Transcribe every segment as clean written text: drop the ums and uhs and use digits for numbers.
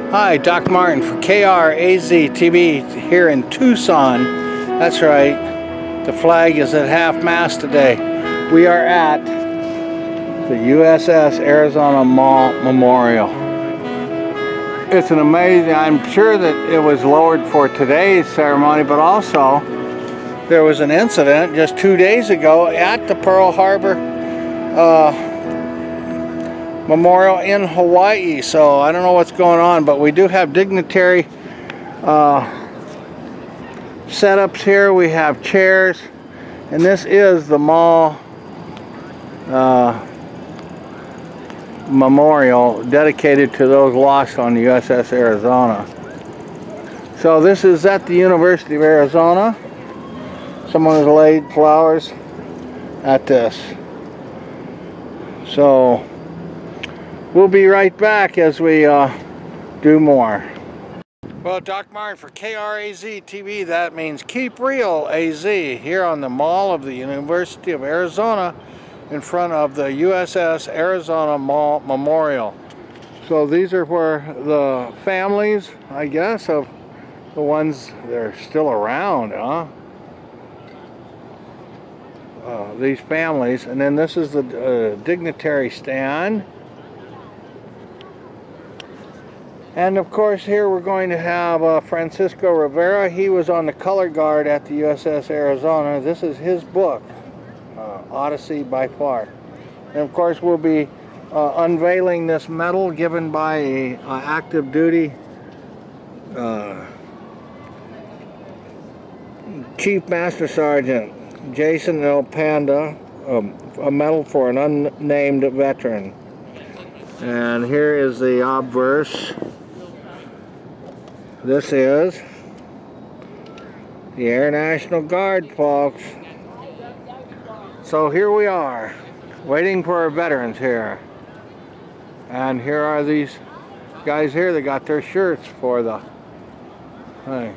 Hi, Doc Martin for KRAZTV here in Tucson. That's right, the flag is at half-mast today. We are at the USS Arizona Mall Memorial. It's an amazing, I'm sure that it was lowered for today's ceremony, but also there was an incident just 2 days ago at the Pearl Harbor Memorial in Hawaii. So I don't know what's going on, but we do have dignitary setups here. We have chairs, and this is the mall memorial dedicated to those lost on the USS Arizona. So this is at the University of Arizona. Someone has laid flowers at this. So we'll be right back as we do more. Well, Doc Martin for KRAZTV, that means Keep Real AZ, here on the Mall of the University of Arizona in front of the USS Arizona Mall Memorial. So these are where the families, I guess, of the ones that are still around, these families. And then this is the dignitary stand. And of course here we're going to have Francisco Rivera. He was on the color guard at the USS Arizona. This is his book, Odyssey by Far. And of course we'll be unveiling this medal given by a active duty Chief Master Sergeant Jason L. Handa, a medal for an unnamed veteran. And here is the obverse. This is the Air National Guard, folks. So here we are, waiting for our veterans here. And here are these guys here that got their shirts for the thing.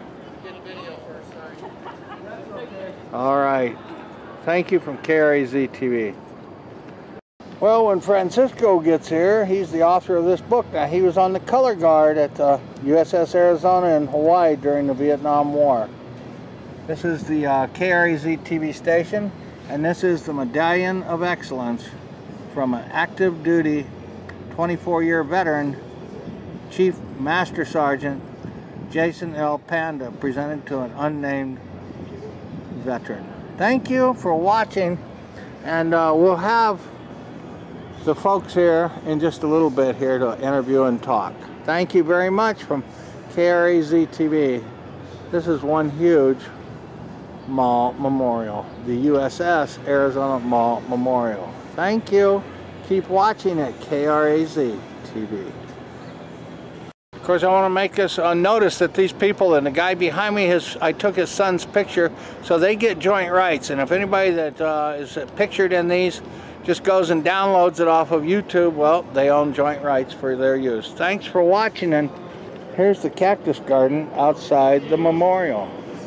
All right. Thank you from KRAZTV. Well, when Francisco gets here, he's the author of this book. Now, he was on the color guard at the USS Arizona in Hawaii during the Vietnam War. This is the KRAZTV station, and this is the Medallion of Excellence from an active duty 24-year veteran, Chief Master Sergeant Jason L. Handa, presented to an unnamed veteran. Thank you for watching, and we'll have the folks here in just a little bit here to interview and talk. Thank you very much from KRAZTV. This is one huge mall memorial, the USS Arizona Mall Memorial. Thank you. Keep watching at KRAZTV. Of course, I want to make this notice that these people, and the guy behind me, I took his son's picture, so they get joint rights. And if anybody that is pictured in these just goes and downloads it off of YouTube, well, they own joint rights for their use. Thanks for watching, and here's the cactus garden outside the memorial.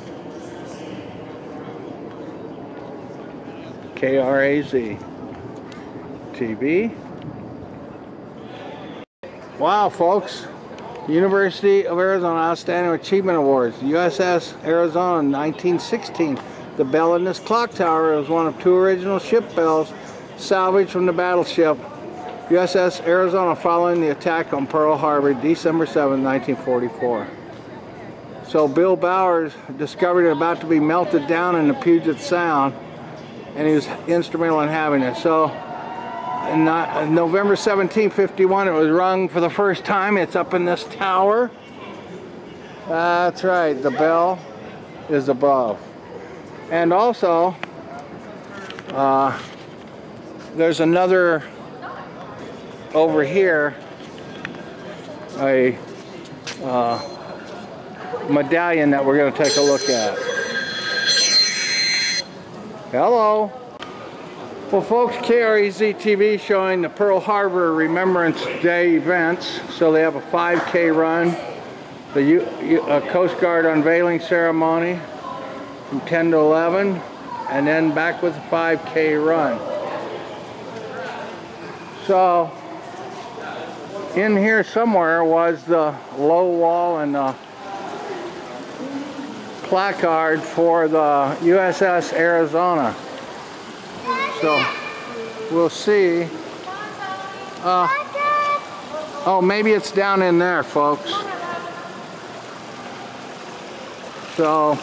KRAZ TV. Wow, folks. University of Arizona Outstanding Achievement Awards. USS Arizona 1916. The bell in this clock tower is one of 2 original ship bells salvaged from the battleship USS Arizona following the attack on Pearl Harbor, December 7, 1944. So Bill Bowers discovered it about to be melted down in the Puget Sound, and he was instrumental in having it. So in November 17, 51, it was rung for the first time. It's up in this tower. That's right, the bell is above. And also, there's another over here, a medallion that we're going to take a look at. Hello. Well, folks, KRAZTV showing the Pearl Harbor Remembrance Day events. So they have a 5K run, the Coast Guard unveiling ceremony from 10 to 11, and then back with a 5K run. So in here somewhere was the low wall and the placard for the USS Arizona. So we'll see. Oh, maybe it's down in there, folks. So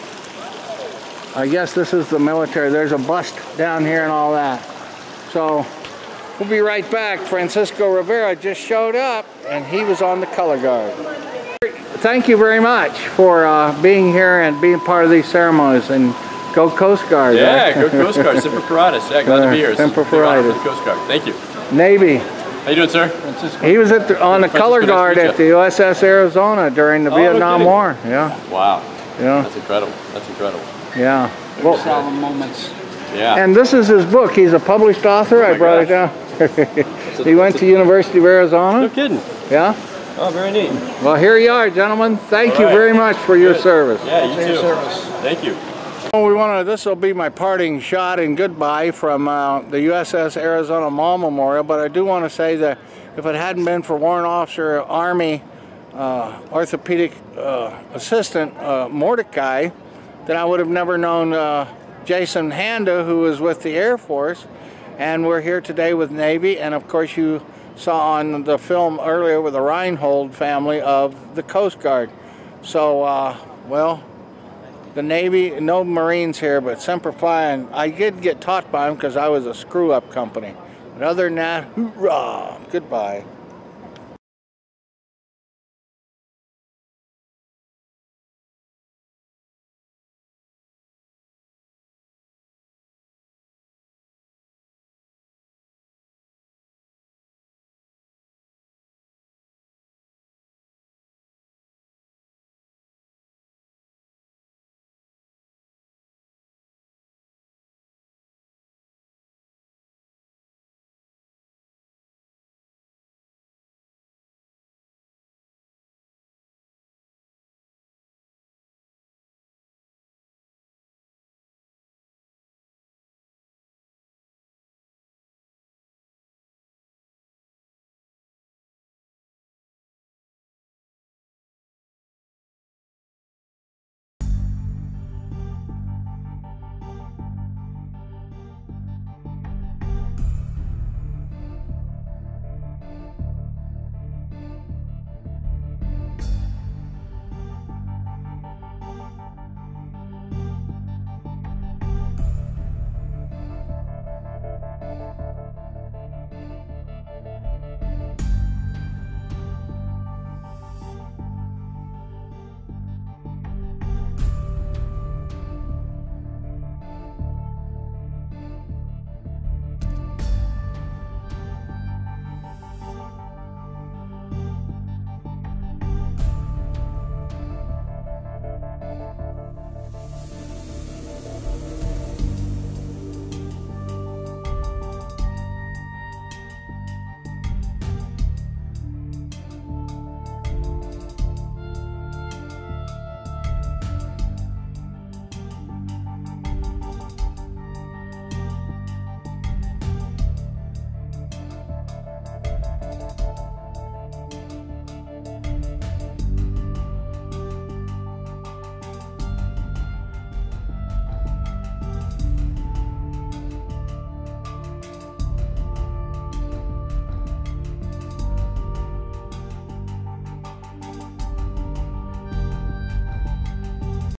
I guess this is the military. There's a bust down here and all that. So we'll be right back. Francisco Rivera just showed up and he was on the color guard. Thank you very much for being here and being part of these ceremonies, and go Coast Guard. Yeah, go Coast Guard. Semper Paratus. Yeah, glad to be here. Semper Paratus. Coast Guard. Thank you. Navy. How you doing, sir? Francisco. He was on the color guard at the USS Arizona during the Vietnam War. Yeah. Wow. Yeah. That's incredible. That's incredible. Yeah. Well, solemn moments. Yeah. And this is his book. He's a published author. I brought it down. He went to University of Arizona. No kidding. Yeah. Oh, very neat. Well, here you are, gentlemen. Thank you very much for your service. Yeah, you too. Thank you. Well, this will be my parting shot and goodbye from the USS Arizona Mall Memorial, but I do want to say that if it hadn't been for Warrant Officer Army Orthopedic Assistant Mordecai, then I would have never known Jason Handa, who was with the Air Force, and we're here today with Navy, and of course you saw on the film earlier with the Reinhold family of the Coast Guard. So, well, the Navy, no Marines here, but Semper Fi, and I did get taught by them because I was a screw-up company. But other than that, hoorah, goodbye.